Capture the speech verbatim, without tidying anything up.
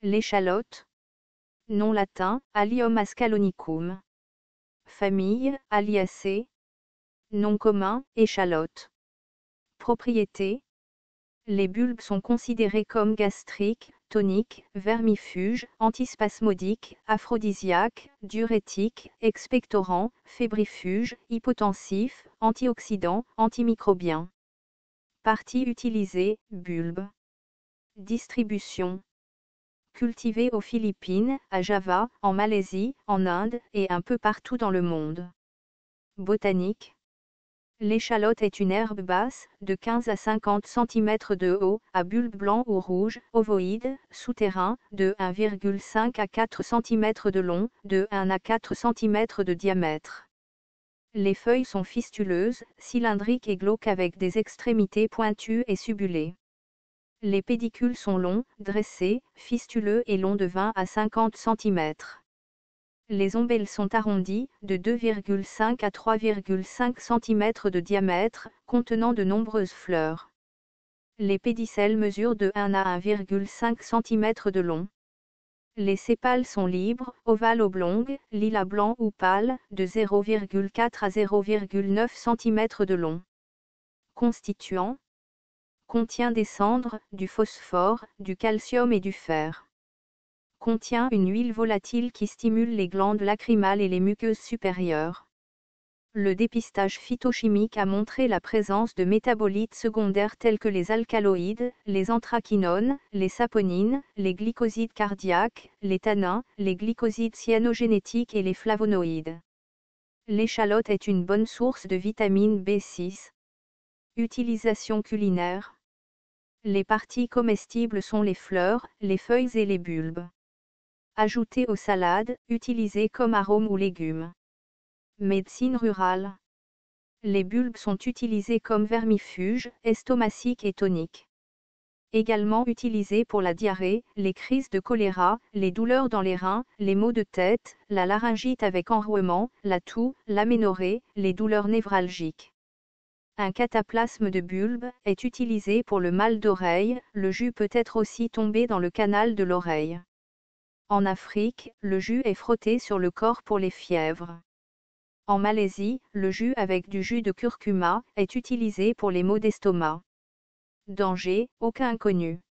L'échalote. Nom latin, Allium ascalonicum. Famille, Alliaceae. Nom commun, échalote. Propriétés. Les bulbes sont considérés comme gastriques, toniques, vermifuges, antispasmodiques, aphrodisiaques, diurétiques, expectorants, fébrifuges, hypotensifs, antioxydants, antimicrobiens. Parties utilisées, bulbes. Distribution. Cultivé aux Philippines, à Java, en Malaisie, en Inde, et un peu partout dans le monde. Botanique. L'échalote est une herbe basse, de quinze à cinquante centimètres de haut, à bulbe blanc ou rouge, ovoïde, souterrain, de un virgule cinq à quatre centimètres de long, de un à quatre centimètres de diamètre. Les feuilles sont fistuleuses, cylindriques et glauques avec des extrémités pointues et subulées. Les pédicules sont longs, dressés, fistuleux et longs de vingt à cinquante centimètres. Les ombelles sont arrondies, de deux virgule cinq à trois virgule cinq centimètres de diamètre, contenant de nombreuses fleurs. Les pédicelles mesurent de un à un virgule cinq centimètres de long. Les sépales sont libres, ovales oblongues, lilas blanc ou pâles, de zéro virgule quatre à zéro virgule neuf centimètres de long. Constituant. Contient des cendres, du phosphore, du calcium et du fer. Contient une huile volatile qui stimule les glandes lacrymales et les muqueuses supérieures. Le dépistage phytochimique a montré la présence de métabolites secondaires tels que les alcaloïdes, les anthraquinones, les saponines, les glycosides cardiaques, les tannins, les glycosides cyanogénétiques et les flavonoïdes. L'échalote est une bonne source de vitamine B six. Utilisation culinaire. Les parties comestibles sont les fleurs, les feuilles et les bulbes. Ajouté aux salades, utilisé comme arôme ou légume. Médecine rurale. Les bulbes sont utilisés comme vermifuges, estomaciques et toniques. Également utilisés pour la diarrhée, les crises de choléra, les douleurs dans les reins, les maux de tête, la laryngite avec enrouement, la toux, l'aménorrhée, les douleurs névralgiques. Un cataplasme de bulbe est utilisé pour le mal d'oreille, le jus peut être aussi tombé dans le canal de l'oreille. En Afrique, le jus est frotté sur le corps pour les fièvres. En Malaisie, le jus avec du jus de curcuma est utilisé pour les maux d'estomac. Danger, aucun connu.